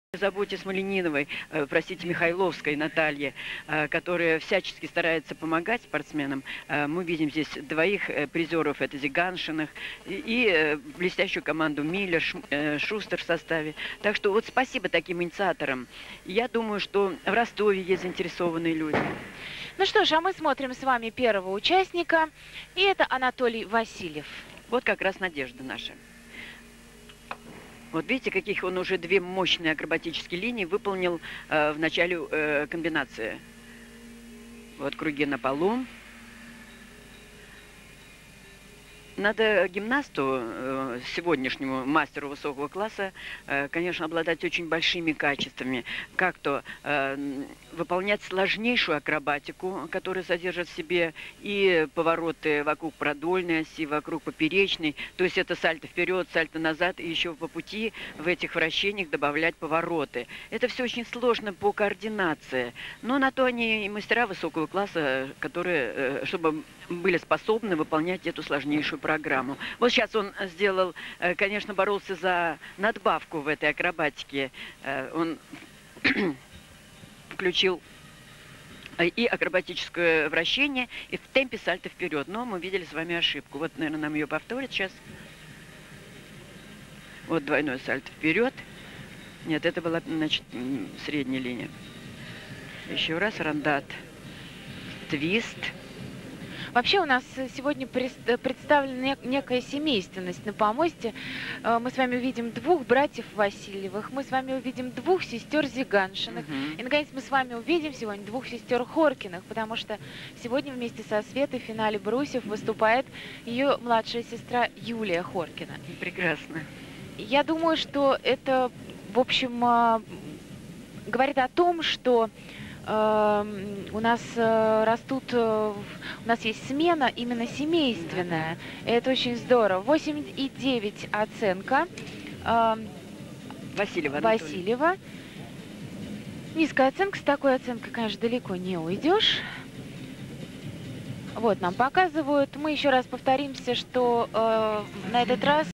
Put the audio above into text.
Заботе Смолениновой, простите, Михайловской Наталье, которая всячески старается помогать спортсменам. Мы видим здесь двоих призеров, это Зиганшиных, и блестящую команду Миллер, Шустер в составе. Так что вот спасибо таким инициаторам. Я думаю, что в Ростове есть заинтересованные люди. Ну что ж, а мы смотрим с вами первого участника, и это Анатолий Васильев. Вот как раз надежда наша. Вот видите, каких он уже две мощные акробатические линии выполнил в начале комбинации. Вот круги на полу. Надо гимнасту, сегодняшнему мастеру высокого класса, конечно, обладать очень большими качествами. Как то выполнять сложнейшую акробатику, которая содержит в себе и повороты вокруг продольной оси, вокруг поперечной. То есть это сальто вперед, сальто назад, и еще по пути в этих вращениях добавлять повороты. Это все очень сложно по координации. Но на то они и мастера высокого класса, которые, чтобы были способны выполнять эту сложнейшую программу. Вот сейчас он сделал, конечно, боролся за надбавку в этой акробатике. Он включил и акробатическое вращение, и в темпе сальто вперед. Но мы видели с вами ошибку. Вот, наверное, нам ее повторят сейчас. Вот двойное сальто вперед. Нет, это была, значит, средняя линия. Еще раз рандат. Твист. Вообще у нас сегодня представлена некая семейственность на помосте. Мы с вами увидим двух братьев Васильевых, мы с вами увидим двух сестер Зиганшиных. И, наконец, мы с вами увидим сегодня двух сестер Хоркиных, потому что сегодня вместе со Светой в финале брусьев выступает ее младшая сестра Юлия Хоркина. Прекрасно. Я думаю, что это, в общем, говорит о том, что у нас растут, у нас есть смена именно семейственная. Это очень здорово. 8,9 оценка Васильева. Низкая оценка. С такой оценкой, конечно, далеко не уйдешь. Вот нам показывают. Мы еще раз повторимся, что на этот раз